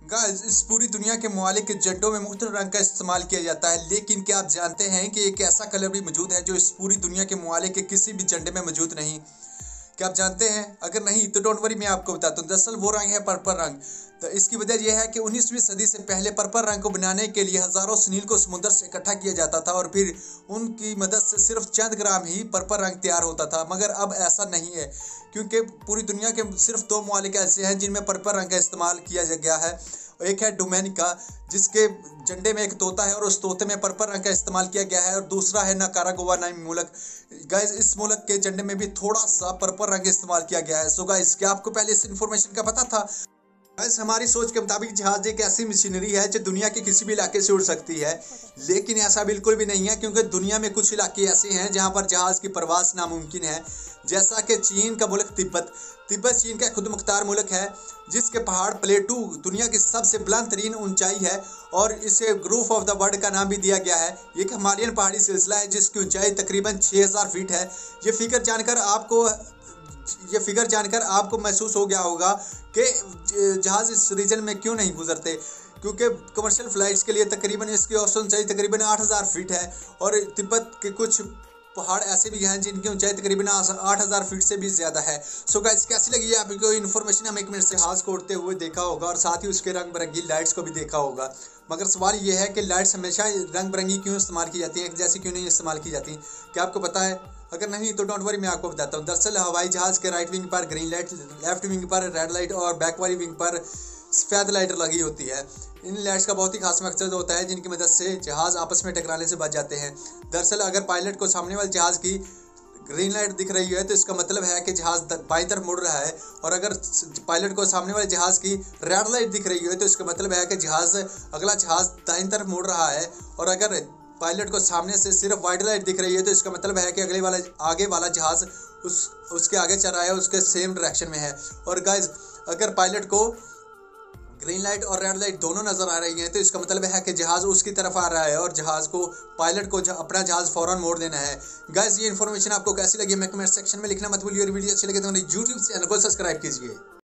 Guys, इस पूरी दुनिया के ममालिक के झंडों में मुख्तलिफ रंग का इस्तेमाल किया जाता है, लेकिन क्या आप जानते हैं कि एक ऐसा कलर भी मौजूद है जो इस पूरी दुनिया के ममालिक के किसी भी झंडे में मौजूद नहीं। क्या आप जानते हैं? अगर नहीं तो डोंट वरी, मैं आपको बताता हूँ। दरअसल वो रंग है पर्पल रंग। तो इसकी वजह यह है कि 19वीं सदी से पहले पर्पल रंग को बनाने के लिए हजारों सुनील को समुद्र से इकट्ठा किया जाता था और फिर उनकी मदद से सिर्फ चंद ग्राम ही पर्पल रंग तैयार होता था। मगर अब ऐसा नहीं है, क्योंकि पूरी दुनिया के सिर्फ दो ममालिक ऐसे हैं जिनमें पर्पल रंग का इस्तेमाल किया गया है। एक है डोमिनिका, जिसके झंडे में एक तोता है और उस तोते में पर्पल रंग का इस्तेमाल किया गया है, और दूसरा है निकारागुआ नामी मुल्क। गाइस, इस मुल्क के झंडे में भी थोड़ा सा पर्पल रंग इस्तेमाल किया गया है। सो गाइस, क्या आपको पहले इस इन्फॉर्मेशन का पता था? गाइस, हमारी सोच के मुताबिक जहाज एक ऐसी मशीनरी है जो दुनिया के किसी भी इलाके से उड़ सकती है, लेकिन ऐसा बिल्कुल भी नहीं है, क्योंकि दुनिया में कुछ इलाके ऐसे हैं जहां पर जहाज की परवास नामुमकिन है। जैसा कि चीन का मुल्क तिब्बत चीन का खुद मुख्तार मुल्क है, जिसके पहाड़ प्लेटू दुनिया की सबसे बुलंद तरीन ऊंचाई है और इसे रूफ ऑफ द वर्ल्ड का नाम भी दिया गया है। एक हिमालयन पहाड़ी सिलसिला है जिसकी ऊंचाई तकरीबन 6000 फीट है। ये फिगर जानकर आपको महसूस हो गया होगा कि जहाज इस रीजन में क्यों नहीं गुजरते, क्योंकि कमर्शियल फ्लाइट्स के लिए तकरीबन इसकी औसत ऊंचाई तकरीबन 8000 फीट है। और तिब्बत के कुछ पहाड़ ऐसे भी हैं जिनकी ऊंचाई तकरीबन 8000 फीट से भी ज़्यादा है। सो गाइस, कैसी लगी आपको इन्फॉर्मेशन? हम 1 मिनट से जहाज को उड़ते हुए देखा होगा और साथ ही उसके रंग बिरंगी लाइट्स को भी देखा होगा, मगर सवाल ये है कि लाइट्स हमेशा रंग बिरंगी क्यों इस्तेमाल की जाती हैं, एक जैसी क्यों नहीं इस्तेमाल की जाती? क्या आपको पता है? अगर नहीं तो डोंट वरी, मैं आपको बताता हूँ। दरअसल हवाई जहाज़ के राइट विंग पर ग्रीन लाइट, लेफ्ट विंग पर रेड लाइट और बैक वाली विंग पर सफ़ेद लाइट लगी होती है। इन लाइट्स का बहुत ही खास मकसद होता है, जिनकी मदद से जहाज़ आपस में टकराने से बच जाते हैं। दरअसल अगर पायलट को सामने वाले जहाज़ की ग्रीन लाइट दिख रही है तो इसका मतलब है कि जहाज़ बाईं तरफ मुड़ रहा है, और अगर पायलट को सामने वाले जहाज़ की रेड लाइट दिख रही है तो इसका मतलब है कि अगला जहाज़ दाईं तरफ मुड़ रहा है, और अगर पायलट को सामने से सिर्फ वाइट लाइट दिख रही है तो इसका मतलब है कि आगे वाला जहाज़ उसके आगे चल रहा है, उसके सेम डायरेक्शन में है। और गाइज, अगर पायलट को ग्रीन लाइट और रेड लाइट दोनों नजर आ रही हैं तो इसका मतलब है कि जहाज उसकी तरफ आ रहा है और पायलट को अपना जहाज फौरन मोड़ देना है। गाइस, ये इन्फॉर्मेशन आपको कैसी लगी? मैं कमेंट सेक्शन में लिखना मत भूलिए, और वीडियो अच्छी लगे तो मेरे यूट्यूब चैनल को सब्सक्राइब कीजिए।